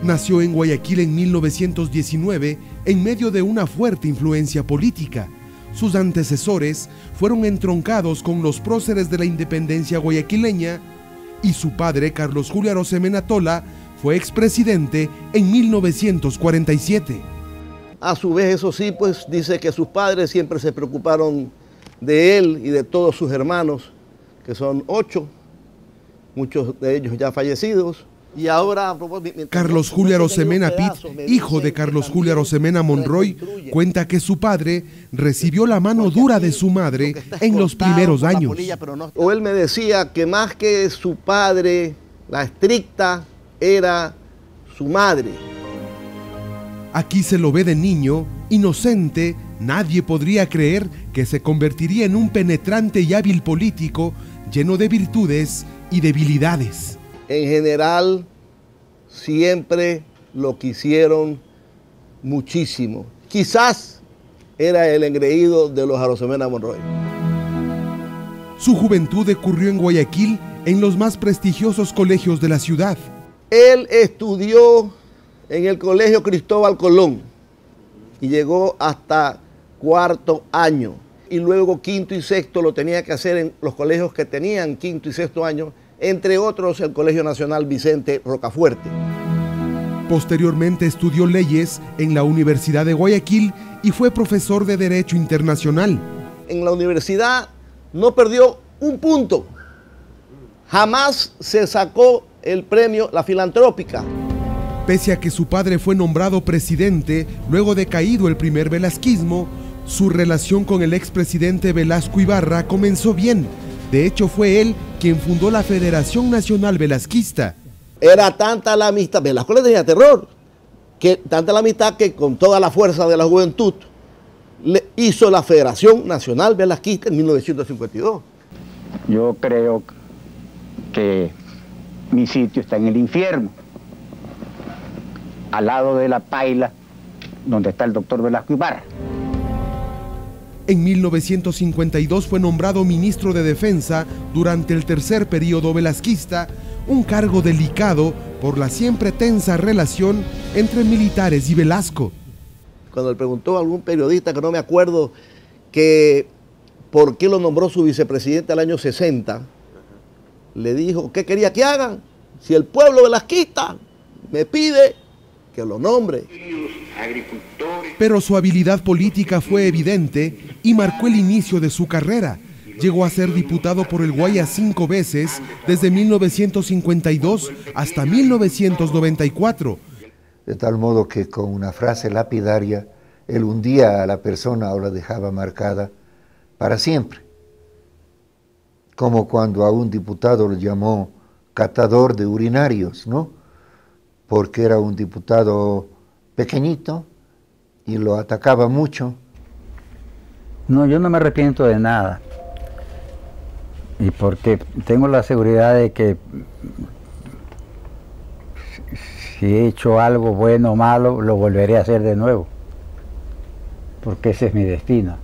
Nació en Guayaquil en 1919 en medio de una fuerte influencia política. Sus antecesores fueron entroncados con los próceres de la independencia guayaquileña y su padre, Carlos Julio Arosemena Tola, fue expresidente en 1947. A su vez, eso sí, pues dice que sus padres siempre se preocuparon de él y de todos sus hermanos, que son 8, muchos de ellos ya fallecidos. Y ahora, Carlos Julio Arosemena Pit, hijo de Carlos Julio Arosemena Monroy, cuenta que su padre recibió la mano dura de su madre en los primeros años. O él me decía que más que su padre, la estricta era su madre. Aquí se lo ve de niño, inocente. Nadie podría creer que se convertiría en un penetrante y hábil político lleno de virtudes y debilidades. En general, siempre lo quisieron muchísimo. Quizás era el engreído de los Arosemena Monroy. Su juventud ocurrió en Guayaquil, en los más prestigiosos colegios de la ciudad. Él estudió en el Colegio Cristóbal Colón y llegó hasta 4º año. Y luego 5º y 6º lo tenía que hacer en los colegios que tenían 5º y 6º año, entre otros el Colegio Nacional Vicente Rocafuerte. Posteriormente estudió leyes en la Universidad de Guayaquil y fue profesor de Derecho Internacional. En la universidad no perdió un punto. Jamás se sacó el premio La Filantrópica. Pese a que su padre fue nombrado presidente luego de caído el primer velasquismo, su relación con el expresidente Velasco Ibarra comenzó bien. De hecho, fue él quien fundó la Federación Nacional Velasquista. Era tanta la amistad, Velasco le tenía terror, que tanta la amistad que con toda la fuerza de la juventud le hizo la Federación Nacional Velasquista en 1952. Yo creo que mi sitio está en el infierno, al lado de la paila donde está el doctor Velasco Ibarra. En 1952 fue nombrado ministro de Defensa durante el tercer periodo velasquista, un cargo delicado por la siempre tensa relación entre militares y Velasco. Cuando le preguntó a algún periodista, que no me acuerdo, que por qué lo nombró su vicepresidente al año 60, le dijo, ¿qué quería que hagan? Si el pueblo velasquista me pide que lo nombre. Pero su habilidad política fue evidente y marcó el inicio de su carrera. Llegó a ser diputado por el Guayas 5 veces, desde 1952 hasta 1994. De tal modo que con una frase lapidaria, él hundía a la persona o la dejaba marcada para siempre. Como cuando a un diputado lo llamó catador de urinarios, ¿no? Porque era un diputado pequeñito y lo atacaba mucho. No, yo no me arrepiento de nada. Y porque tengo la seguridad de que si he hecho algo bueno o malo, lo volveré a hacer de nuevo. Porque ese es mi destino.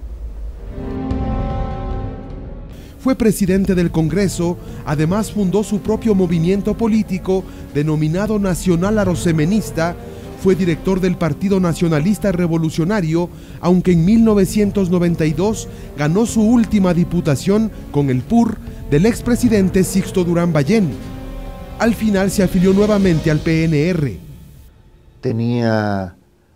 Fue presidente del Congreso, además fundó su propio movimiento político denominado Nacional Arosemenista, fue director del Partido Nacionalista Revolucionario, aunque en 1992 ganó su última diputación con el PUR del expresidente Sixto Durán Ballén. Al final se afilió nuevamente al PNR. Tenía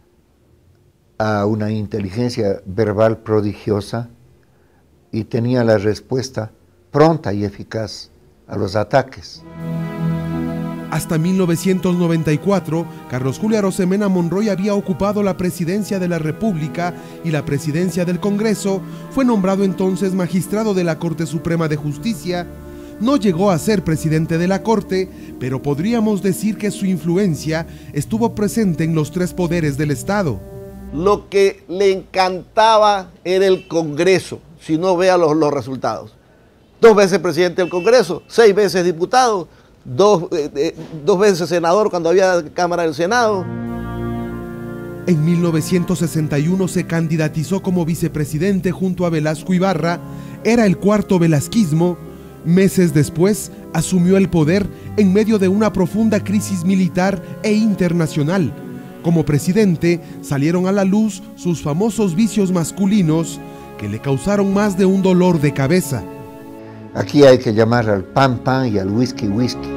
una inteligencia verbal prodigiosa y tenía la respuesta pronta y eficaz a los ataques. Hasta 1994, Carlos Julio Arosemena Monroy había ocupado la presidencia de la República y la presidencia del Congreso. Fue nombrado entonces magistrado de la Corte Suprema de Justicia. No llegó a ser presidente de la Corte, pero podríamos decir que su influencia estuvo presente en los 3 poderes del Estado. Lo que le encantaba era el Congreso, si no vea los resultados. 2 veces presidente del Congreso, 6 veces diputado, 2 veces senador cuando había Cámara del Senado. En 1961 se candidatizó como vicepresidente junto a Velasco Ibarra. Era el 4º velasquismo. Meses después, asumió el poder en medio de una profunda crisis militar e internacional. Como presidente, salieron a la luz sus famosos vicios masculinos que le causaron más de un dolor de cabeza. Aquí hay que llamar al pan pan y al whisky whisky.